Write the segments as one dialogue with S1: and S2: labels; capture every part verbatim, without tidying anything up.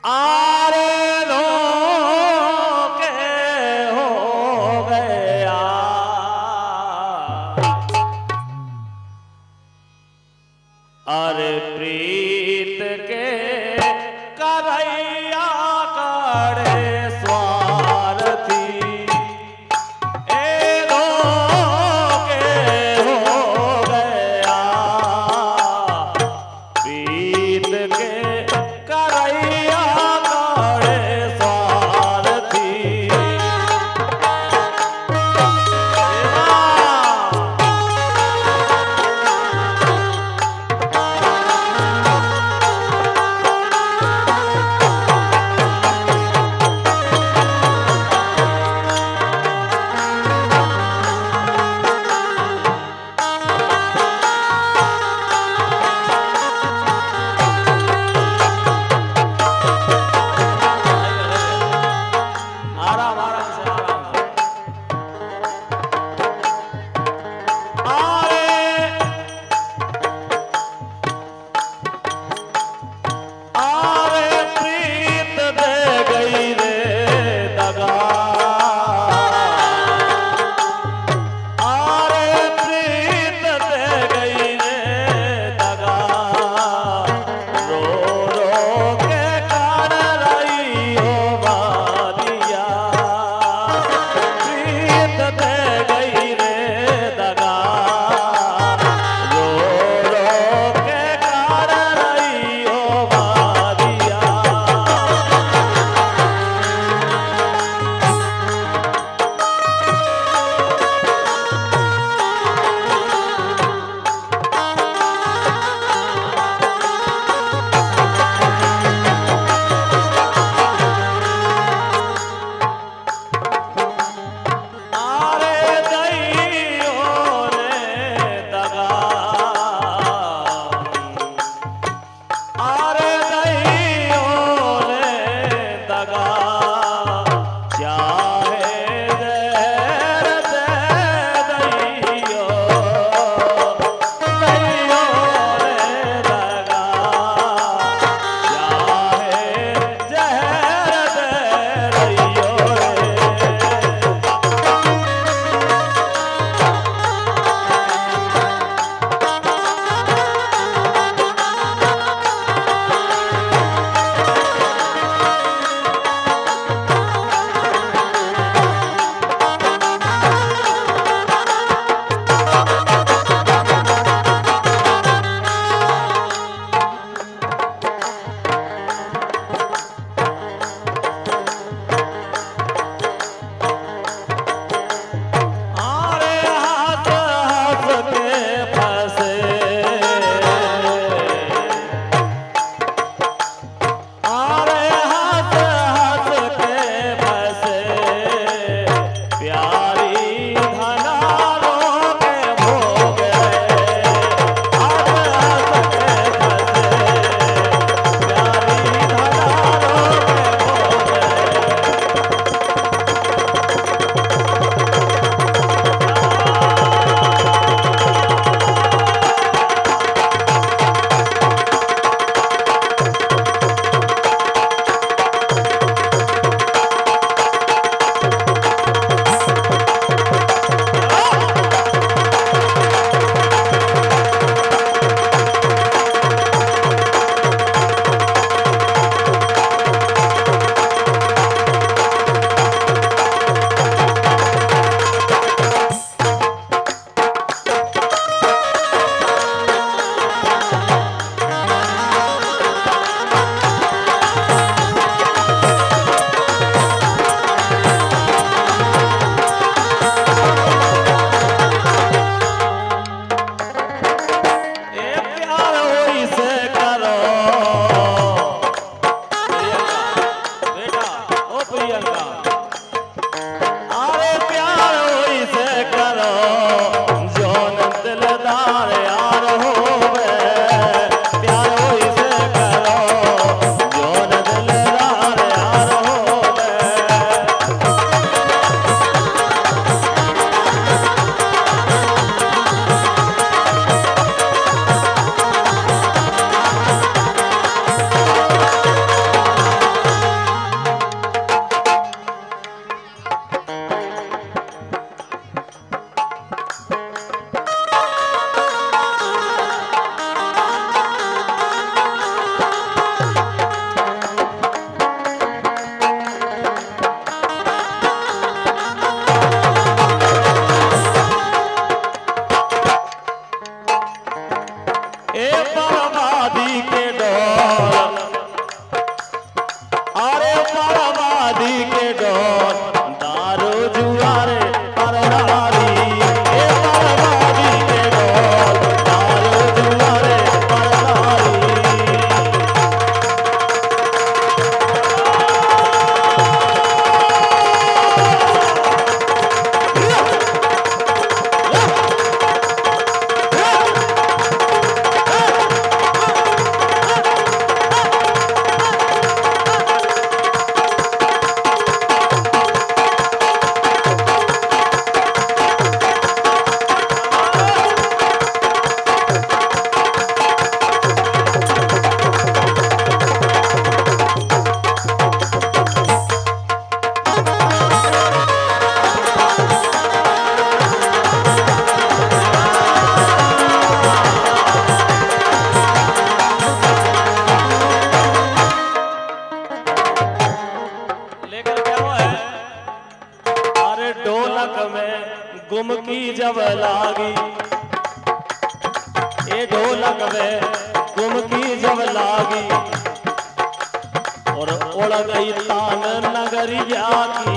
S1: आरे धोखे हो गया, अरे प्रीत के करैया करे स्वार्थी, ए धोखे हो गया, प्रीत के करैया गुम की जब लागी, ये ढोलक में गुम की जब लागी और उड़ गई तान नगरिया की।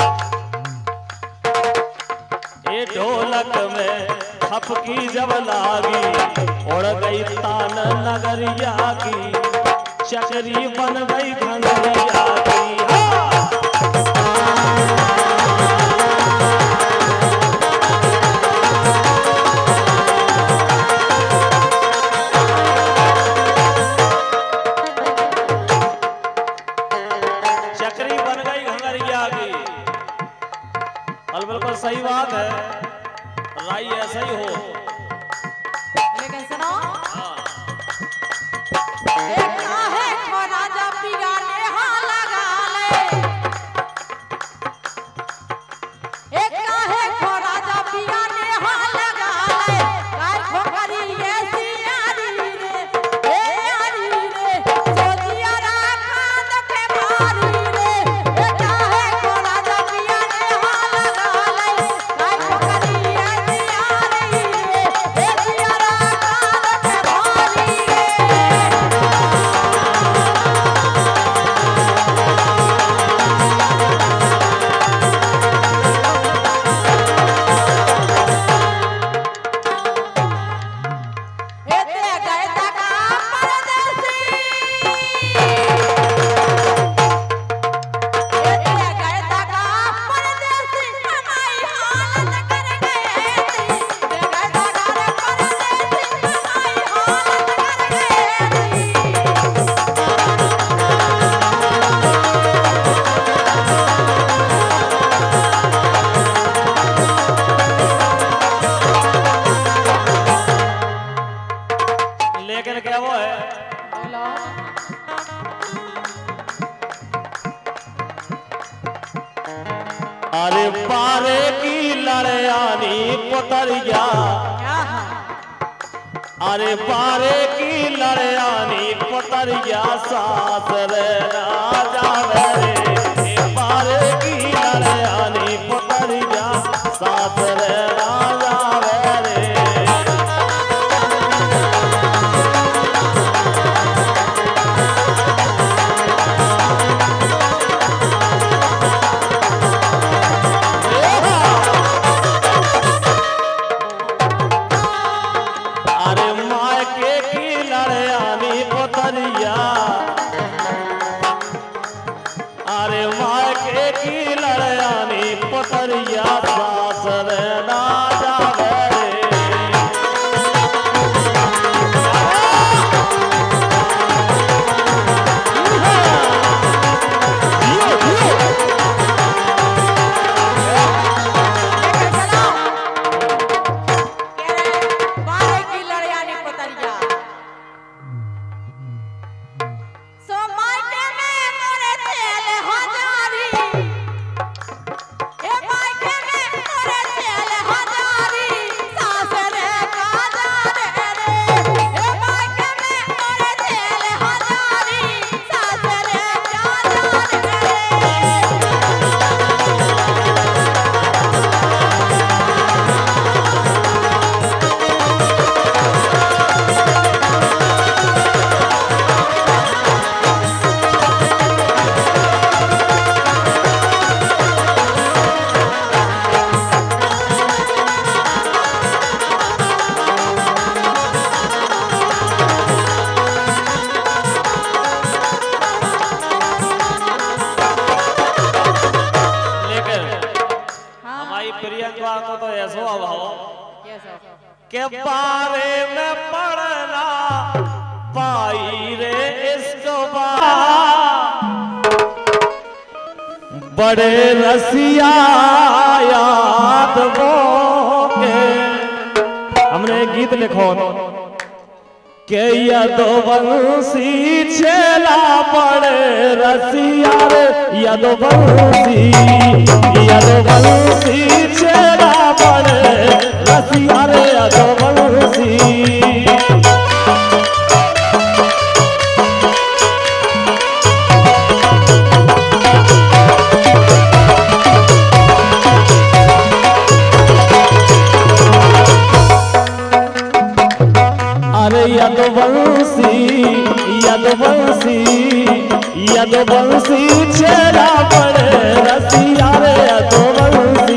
S1: ये ढोलक में थपकी जब लागी उड़ गई तान नगरिया की, चकरी बन गई घंगरिया की। चकरी बन गई घंगरिया की। और बिल्कुल सही बात है, राई ऐसा ही हो।
S2: लेकिन सुनो, एक आहे खो राजा पिया ने हाँ लगा ले, एक आहे खो राजा पिया ने हाँ लगा ले, काय खो करी ये सियारी रे, ए यारी रे, सोचिया राखान के मारी रे, एक आहे खो राजा पिया ने हाँ लगा ले, काय खो करी ये सियारी रे, ए सिया राखान के मारी रे। एते गए तका परदेसी, एते गए तका परदेसी, हमारी हालत कर गए थी, एते गए तका परदेसी, हमारी हालत कर गए
S1: लेकिन क्या वो है,
S2: बोलो
S1: अरे पारे की लड़यानी पुतरिया,
S2: क्या है?
S1: अरे पारे की लड़यानी पुतरिया सासर राजा रे, पारे की लड़यानी पुतरिया सासर राजा रे। अरे मायके की लड़यानी पुतरिया, अरे मायके की लड़यानी पुतरिया सासर राजा रे।
S2: लेकिन सुनो, कह रहे बारे की लड़यानी पुतरिया, सो मायके में मोरे तेल हजारी, ए मायके में मोरे तेल हजारी, सासर का जाने रे, ए मायके में मोरे तेल हजारी, सासर का जाने रे।
S1: लेकिन
S2: हाँ,
S1: हमारी प्रियंका को तो ऐसा अभाव
S2: कैसा?
S1: के बारे में पढ़ना पाई रे इसको बड़े रसिया याद वो के। हमने गीत लिखो के यदुवंशी छेला बड़े रसिया रे, यदुवंशी यदुवंशी छेला बड़े रसिया रे, यदुवंशी। यादव बंसी छेड़ा पड़े रसिया रे यादव बंसी।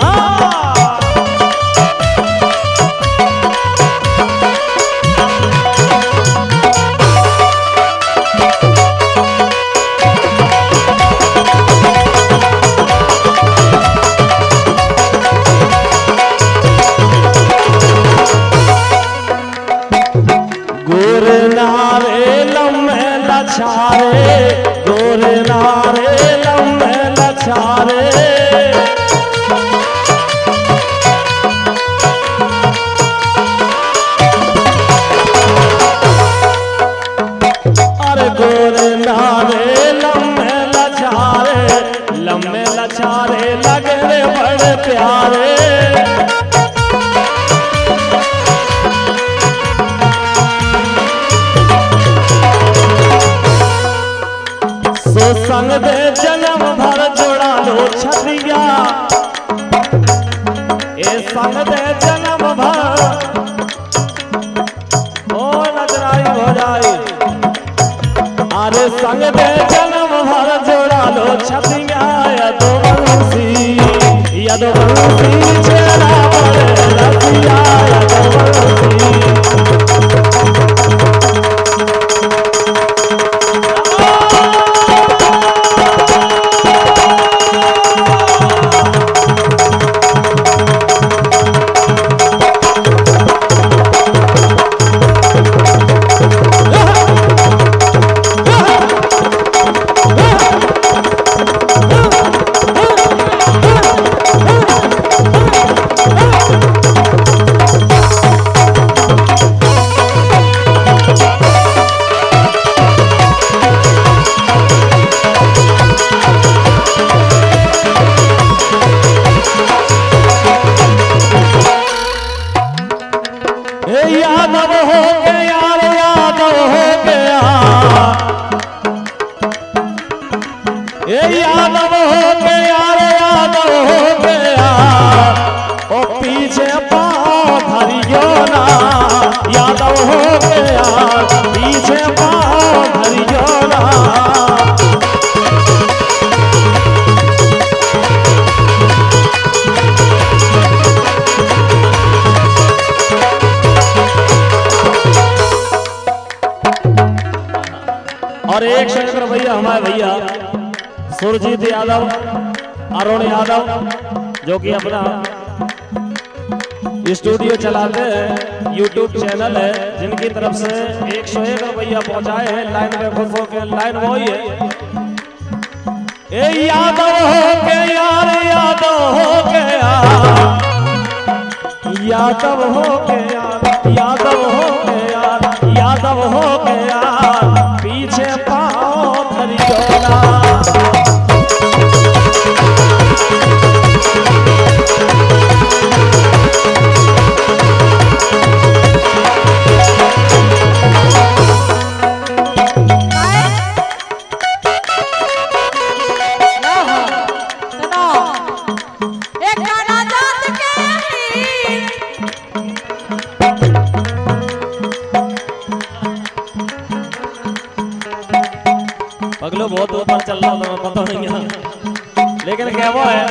S1: गोरे नारे लम्बे लछारे, गोरे नारे लम्बे लछारे, अरे गोरे नारे लम्बे लछारे, लम्बे लछारे लगे रे बड़े प्यारे। सो संग दे जन्म भर जोड़ा लो छतिया, ए संग दे जन्म भर ओ नजराई हो जाए। अरे संग दे जन्म भर जोड़ा लो छतिया, यादव बंसी यादव बंसी छेड़ा पड़े रसिया यादव बंसी। यादव हो गया रे यादव हो गया, ए यादव हो गया रे यादव हो गया, ओ पीछे पाँव धरियो ना, यादव हो गया पीछे पाँव धरियो ना। और एक शंकर भैया हमारे भैया सुरजीत यादव, अरुण यादव जो कि अपना स्टूडियो चलाते हैं, यूट्यूब चैनल है, जिनकी तरफ से एक सौ एक रुपया पहुंचाए हैं। लाइन में खुश होकर लाइन वो ही है, ए यादव हो गया रे यादव हो गया, यादव हो गया यादव हो गया, यादव हो गया पीछे पाँव धरियो ना। पगलो बहुत ऊपर चल रहा था, पता नहीं है, लेकिन क्या वो है,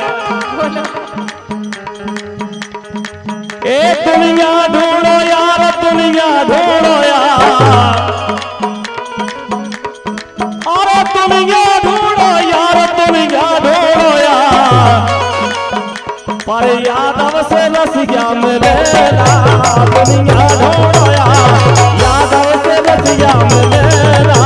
S1: ए दुनिया ढूंढो यार, दुनिया ढूंढो यार, अरे दुनिया ढूंढो यार, दुनिया ढूंढो यार, पर यादव से रसिया मिलेला, दुनिया ढूंढो यार, यादव से रसिया मिलेला।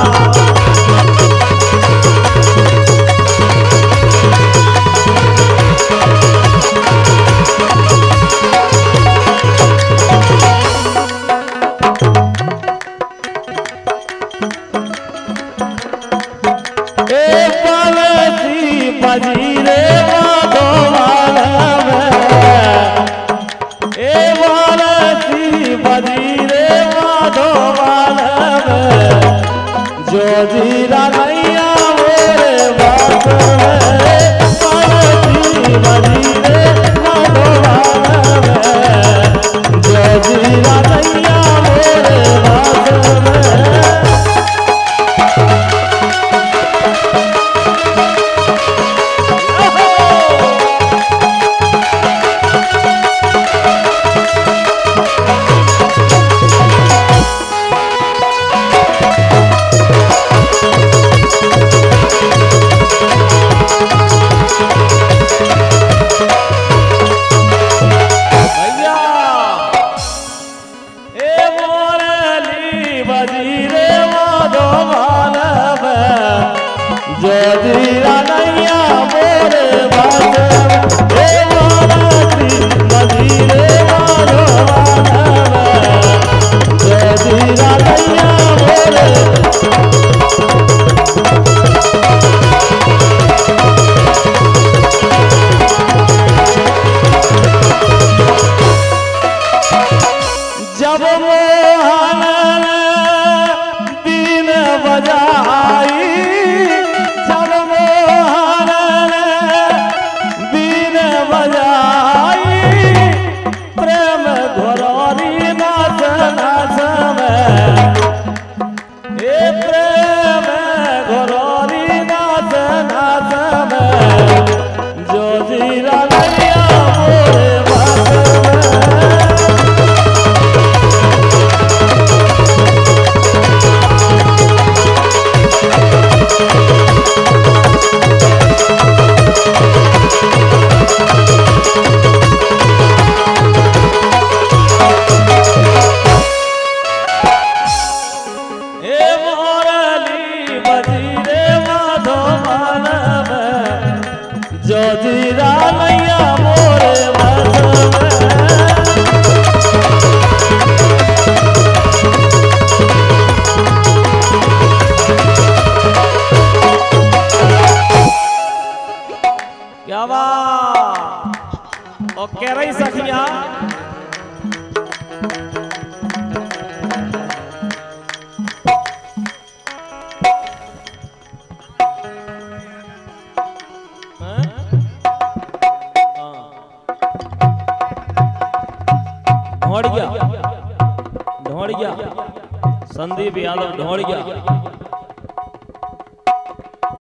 S1: बजीरे वादो वालम, ए वालसी बजीरे वादो वालम, जो जीरा नैया मेरे बात में, वालसी बजीरे वादो वालम, जो जीरा नैया मेरे बात में। जोजीरा नैया मोरे बासम हे मानसी मदीरे माधवानवा जोजीरा नैया मोरे जब मोहन बीन बजाई जब मोहन बीन बजाई प्रेम घोरौरी नाच नाच में हे प्रेम घोरौरी नाच नाच में जोजीरा नैया मोरे जोजीरा नैया मोरे बसम क्या बात और कह रही सखियां ढोड़िया ढोड़िया संदीप यादव ढोड़िया